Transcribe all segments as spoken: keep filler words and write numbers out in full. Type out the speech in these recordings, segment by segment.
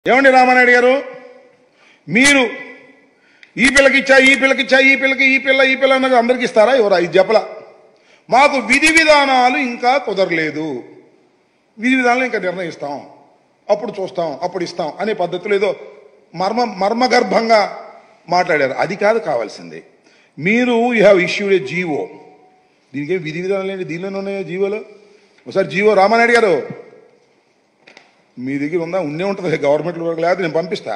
ఏమండి రామానాయుడు గారు, మీరు ఈ పిల్లకి ఇచ్చా ఈ పిల్లకి ఇచ్చా ఈ పిల్లకి ఈ పిల్ల ఈ పిల్ల అన్నది అందరికి ఇస్తారా? ఎవరా? ఇది చెప్పల. మాకు విధి విధానాలు ఇంకా కుదరలేదు, విధి విధానాలు ఇంకా నిర్ణయిస్తాం, అప్పుడు చూస్తాం, అప్పుడు ఇస్తాం అనే పద్ధతులు ఏదో మర్మ మర్మగర్భంగా మాట్లాడారు. అది కాదు కావాల్సింది. మీరు you have issued a GO. దీనికి విధి విధానాలు ఏంటి? దీనిలోనే ఉన్నాయో జీవోలో. ఒకసారి జీవో రామానాయుడు గారు మీ దగ్గర ఉందా? ఉండే ఉంటుంది గవర్నమెంట్లో వరకు, లేదా నేను పంపిస్తా,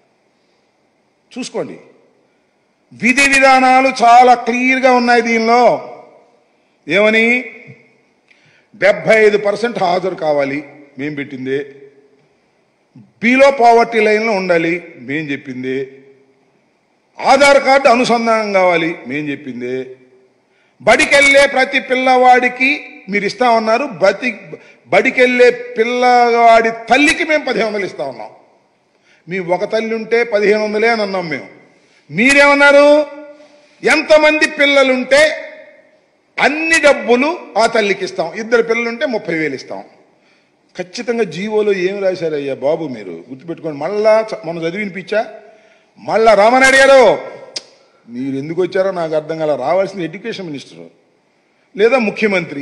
చూసుకోండి. విధి విధానాలు చాలా క్లియర్గా ఉన్నాయి దీనిలో. ఏమని? డెబ్బై ఐదు పర్సెంట్ హాజరు కావాలి, మేం పెట్టింది. బిలో పావర్టీ లైన్లో ఉండాలి, మేం చెప్పింది. ఆధార్ కార్డు అనుసంధానం కావాలి, మేం చెప్పింది. బడికెళ్ళే ప్రతి పిల్లవాడికి మీరు ఇస్తా ఉన్నారు, బతి బడికెళ్ళే పిల్లవాడి తల్లికి మేము పదిహేను వందలు ఇస్తా ఉన్నాం. మీ ఒక తల్లి ఉంటే పదిహేను వందలే అని అన్నాం మేము. మీరేమన్నారు? ఎంతమంది పిల్లలుంటే అన్ని డబ్బులు ఆ తల్లికి ఇస్తాం, ఇద్దరు పిల్లలుంటే ముప్పై వేలు ఇస్తాం. ఖచ్చితంగా జీవోలో ఏమి రాశారయ్యా బాబు? మీరు గుర్తుపెట్టుకోండి. మళ్ళా మనం చదివినిపించా. మళ్ళా రామానాయుడు గారు మీరు ఎందుకు వచ్చారో నాకు అర్థం కాల. రావాల్సిన ఎడ్యుకేషన్ మినిస్టరు, లేదా ముఖ్యమంత్రి,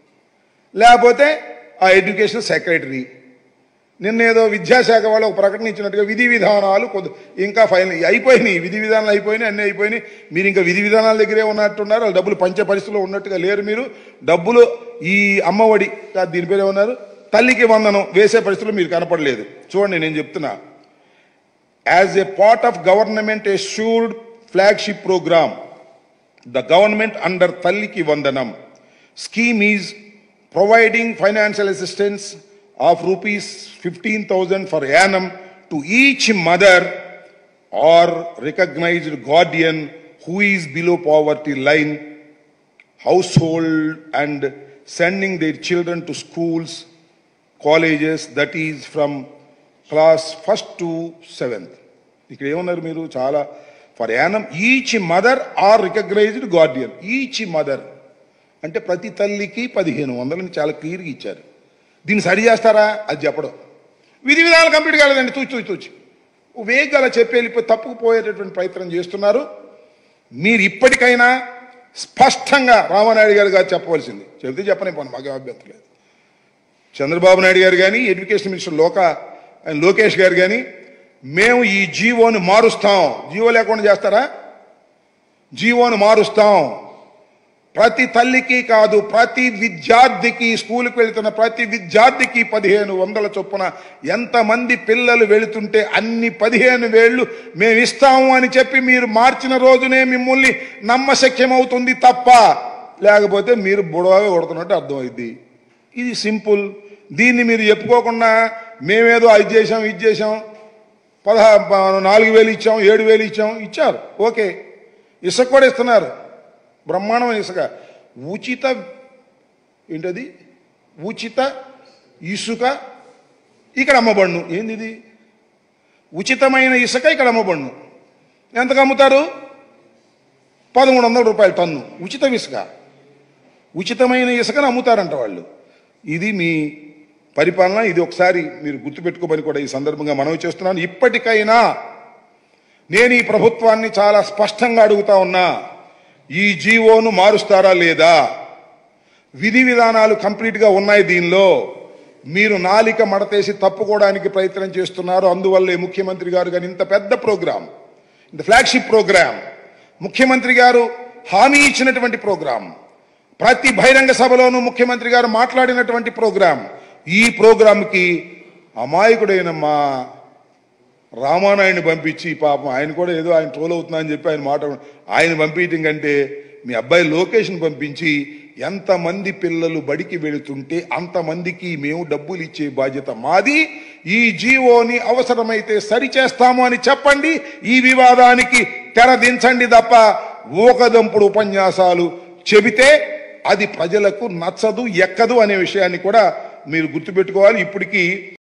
లేకపోతే ఆ ఎడ్యుకేషన్ సెక్రటరీ. నిన్న ఏదో విద్యాశాఖ వాళ్ళు ఒక ప్రకటన ఇచ్చినట్టుగా విధి విధానాలు కొద్ది ఇంకా ఫైనల్ అయిపోయినాయి, విధి విధానాలు అయిపోయినాయి, అన్నీ అయిపోయినాయి. మీరు ఇంకా విధి విధానాల దగ్గరే ఉన్నట్టున్నారు. వాళ్ళు డబ్బులు పంచే పరిస్థితిలో ఉన్నట్టుగా లేరు. మీరు డబ్బులు ఈ అమ్మఒడి దీని పేరు ఏమన్నారు, తల్లికి వందనం వేసే పరిస్థితుల్లో మీరు కనపడలేదు. చూడండి నేను చెప్తున్నా. As a part of government assured flagship program, the government under Talliki Vandanam scheme is providing financial assistance of rupees fifteen thousand for annum to each mother or recognized guardian who is below poverty line household and sending their children to schools, colleges, that is from class first to seventh. ఇక్కడ ఏమన్నారు మీరు? చాలా for annum each mother or recognised guardian. Each mother అంటే ప్రతి తల్లికి పదిహేను వందలని చాలా క్లియర్గా ఇచ్చారు. దీన్ని సరి చేస్తారా? అది చెప్పడం. విధి విధానాలు కంప్లీట్ కాలేదండి, తూచి తూచి తూచి వేగంగా అలా చెప్పి వెళ్ళిపోయి తప్పుకుపోయేటటువంటి ప్రయత్నం చేస్తున్నారు. మీరు ఇప్పటికైనా స్పష్టంగా రామానాయుడు గారు గారు చెప్పవలసింది చెబితే చెప్పని పోను, మాకు అభ్యంతరం లేదు. చంద్రబాబు నాయుడు గారు కానీ, ఎడ్యుకేషన్ మినిస్టర్ లోక లోకేష్ గారు కానీ, మేము ఈ జీవోను మారుస్తాం. జీవో లేకుండా చేస్తారా? జీవోను మారుస్తాం. ప్రతి తల్లికి కాదు, ప్రతి విద్యార్థికి, స్కూల్కి వెళుతున్న ప్రతి విద్యార్థికి పదిహేను వందల చొప్పున ఎంతమంది పిల్లలు వెళుతుంటే అన్ని పదిహేను వేళ్ళు మేము ఇస్తాము అని చెప్పి మీరు మార్చిన రోజునే మిమ్మల్ని నమ్మశక్యమవుతుంది తప్ప, లేకపోతే మీరు బుడవగా కొడుతున్నట్టు అర్థమైంది. ఇది సింపుల్. దీన్ని మీరు చెప్పుకోకుండా మేమేదో అది చేసాం ఇది చేసాం, పదహా నాలుగు వేలు ఇచ్చాం, ఏడు వేలు ఇచ్చాం, ఇచ్చారు ఓకే. ఇసుక కూడా ఇస్తున్నారు, బ్రహ్మాండమైన ఇసుక. ఉచిత ఏంటది? ఉచిత ఇసుక ఇక్కడ అమ్మబడును. ఏంది ఇది? ఉచితమైన ఇసుక ఇక్కడ అమ్మబడును. ఎంతకు అమ్ముతారు? పదమూడు వందల రూపాయలు టన్ను ఉచిత ఇసుక. ఉచితమైన ఇసుకను అమ్ముతారంట వాళ్ళు. ఇది మీ పరిపాలన. ఇది ఒకసారి మీరు గుర్తుపెట్టుకోమని కూడా ఈ సందర్భంగా మనవి చేస్తున్నాను. ఇప్పటికైనా నేను ఈ ప్రభుత్వాన్ని చాలా స్పష్టంగా అడుగుతా ఉన్నా, ఈ జీవోను మారుస్తారా లేదా? విధి విధానాలు కంప్లీట్గా ఉన్నాయి దీనిలో. మీరు నాలిక మడతేసి తప్పుకోవడానికి ప్రయత్నం చేస్తున్నారు. అందువల్లే ముఖ్యమంత్రి గారు కానీ ఇంత పెద్ద ప్రోగ్రాం, ఇంత ఫ్లాగ్షిప్ ప్రోగ్రాం, ముఖ్యమంత్రి గారు హామీ ఇచ్చినటువంటి ప్రోగ్రాం, ప్రతి బహిరంగ సభలోనూ ముఖ్యమంత్రి గారు మాట్లాడినటువంటి ప్రోగ్రాం, ఈ ప్రోగ్రాంకి అమాయకుడైన మా రామానాయుడిని పంపించి, పాపం ఆయన కూడా ఏదో ఆయన ట్రోల్ అవుతున్నా అని చెప్పి ఆయన మాట ఆయన పంపించడం కంటే మీ అబ్బాయి లోకేష్ని పంపించి ఎంతమంది పిల్లలు బడికి వెళుతుంటే అంతమందికి మేము డబ్బులు ఇచ్చే బాధ్యత మాది. ఈ జీవోని అవసరమైతే సరిచేస్తాము అని చెప్పండి. ఈ వివాదానికి తెరదించండి తప్ప ఊకదంపుడు ఉపన్యాసాలు చెబితే అది ప్రజలకు నచ్చదు, ఎక్కదు అనే విషయాన్ని కూడా మీరు గుర్తుపెట్టుకోవాలి. ఇప్పటికీ